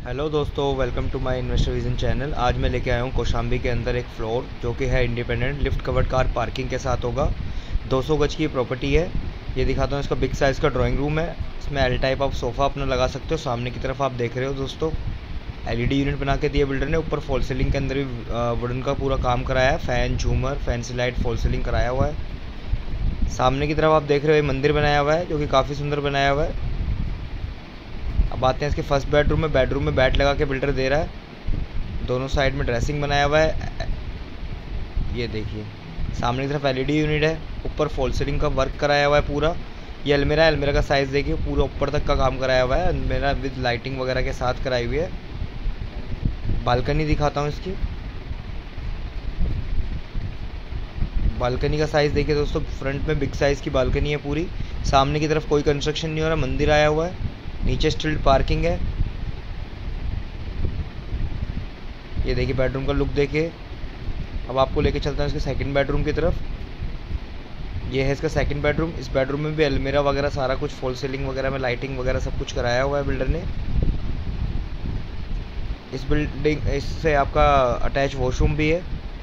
Hello दोस्तों, welcome to my investor vision channel. आज मैं लेके आया हूँ कौशाम्बी के अंदर एक फ्लोर जो कि है independent lift covered car parking के साथ होगा। 200 गज की प्रॉपर्टी है। ये दिखाता हूँ। इसका बिग साइज़ का ड्राइंग रूम है। इसमें एल टाइप आप सोफ़ा अपना लगा सकते हो। सामने की तरफ आप देख रहे हो दोस्तों, एलईडी यूनिट बना के दिया बिल्डर ने। ऊपर फॉल सीलिंग के अंदर भी वुडन का पूरा काम कराया है। फ़ैन, झूमर, फैंसी लाइट, फॉल सीलिंग कराया हुआ है। सामने की तरफ आप देख रहे हो मंदिर बनाया हुआ है जो कि काफ़ी सुंदर बनाया हुआ है। अब आते हैं इसके फर्स्ट बेडरूम में। बेडरूम में बेड लगा के बिल्डर दे रहा है। दोनों साइड में ड्रेसिंग बनाया हुआ है। ये देखिए, सामने की तरफ एलईडी यूनिट है। ऊपर फॉल सीलिंग का वर्क कराया हुआ है पूरा। ये अलमीरा है। अलमीरा का साइज़ देखिए, पूरा ऊपर तक का काम कराया हुआ है। अलमीरा विद लाइटिंग वगैरह के साथ कराई हुई है। बालकनी दिखाता हूँ इसकी। बालकनी का साइज़ देखिए दोस्तों, फ्रंट में बिग साइज़ की बालकनी है पूरी। सामने की तरफ कोई कंस्ट्रक्शन नहीं हो रहा, मंदिर आया हुआ है। नीचे स्टिल्ड पार्किंग है। ये देखिए बेडरूम का लुक देखिए। अब आपको लेके चलता हूँ इसके सेकंड बेडरूम की तरफ। ये है इसका सेकंड बेडरूम। इस बेडरूम में भी अलमीरा वगैरह सारा कुछ, फॉल सीलिंग वगैरह में लाइटिंग वगैरह सब कुछ कराया हुआ है बिल्डर ने। इस बिल्डिंग इससे आपका अटैच वॉशरूम भी है।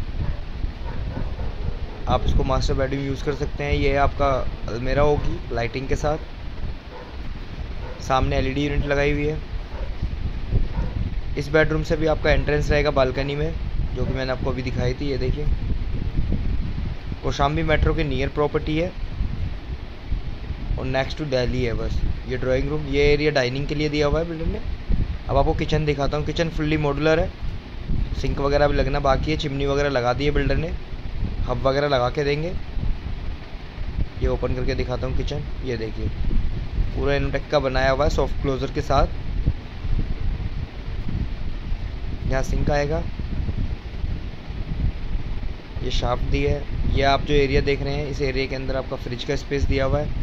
आप इसको मास्टर बेडरूम यूज़ कर सकते हैं। ये आपका अलमीरा होगी लाइटिंग के साथ। सामने एलईडी यूनिट लगाई हुई है। इस बेडरूम से भी आपका एंट्रेंस रहेगा बालकनी में, जो कि मैंने आपको अभी दिखाई थी। ये देखिए, कौशाम्बी मेट्रो के नियर प्रॉपर्टी है और नेक्स्ट टू दिल्ली है बस। ये ड्राइंग रूम, ये एरिया डाइनिंग के लिए दिया हुआ है बिल्डर ने। अब आपको किचन दिखाता हूँ। किचन फुल्ली मॉड्यूलर है। सिंक वगैरह भी लगना बाकी है। चिमनी वगैरह लगा दी है बिल्डर ने। हब वगैरह लगा के देंगे। ये ओपन करके दिखाता हूँ किचन। ये देखिए, पूरा इनोटेक का बनाया हुआ है सॉफ्ट क्लोजर के साथ। यहाँ सिंक आएगा। ये शाफ्ट दी है। ये आप जो एरिया देख रहे हैं, इस एरिया के अंदर आपका फ्रिज का स्पेस दिया हुआ है।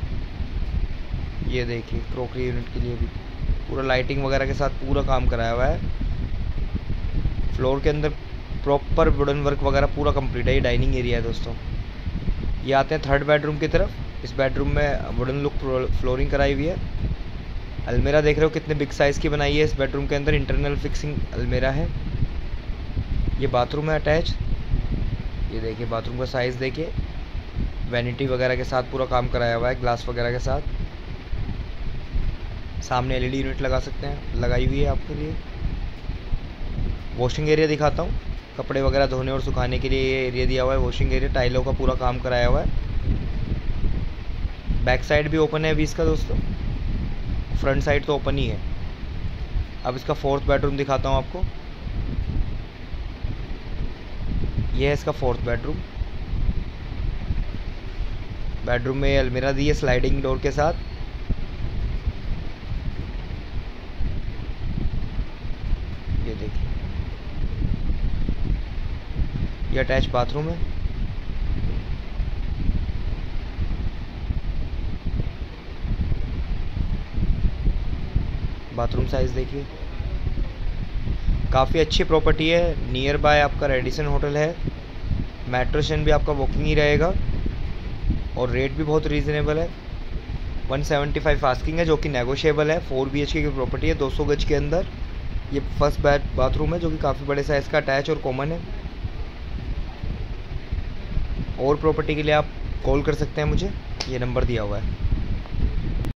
ये देखिए, क्रोकरी यूनिट के लिए भी पूरा लाइटिंग वगैरह के साथ पूरा काम कराया हुआ है। फ्लोर के अंदर प्रॉपर वुडन वर्क वगैरह पूरा कंप्लीट है। ये डाइनिंग एरिया है दोस्तों। ये आते हैं थर्ड बेडरूम की तरफ। इस बेडरूम में वुडन लुक फ्लोरिंग कराई हुई है। अलमीरा देख रहे हो कितने बिग साइज़ की बनाई है। इस बेडरूम के अंदर इंटरनल फिक्सिंग अलमीरा है। ये बाथरूम है अटैच। ये देखिए बाथरूम का साइज़ देखिए, वैनिटी वगैरह के साथ पूरा काम कराया हुआ है, ग्लास वगैरह के साथ। सामने एलईडी यूनिट लगा सकते हैं, लगाई हुई है आपके लिए। वॉशिंग एरिया दिखाता हूँ। कपड़े वगैरह धोने और सुखाने के लिए ये एरिया दिया हुआ है। वॉशिंग एरिया, टाइलों का पूरा काम कराया हुआ है। बैक साइड भी ओपन है अभी इसका दोस्तों। फ्रंट साइड तो ओपन ही है। अब इसका फोर्थ बेडरूम दिखाता हूँ आपको। ये है इसका फोर्थ बेडरूम। बेडरूम में अलमीरा दी है स्लाइडिंग डोर के साथ। ये देखिए, ये अटैच बाथरूम है। बाथरूम साइज़ देखिए, काफ़ी अच्छी प्रॉपर्टी है। नियर बाय आपका रेडिसन होटल है। मेट्रो स्टेशन भी आपका वॉकिंग ही रहेगा और रेट भी बहुत रीज़नेबल है। 175 आस्किंग है, जो कि नेगोशिएबल है। 4 BHK की प्रॉपर्टी है 200 गज के अंदर। ये फर्स्ट बाथरूम है जो कि काफ़ी बड़े साइज़ का अटैच और कॉमन है। और प्रॉपर्टी के लिए आप कॉल कर सकते हैं मुझे, ये नंबर दिया हुआ है।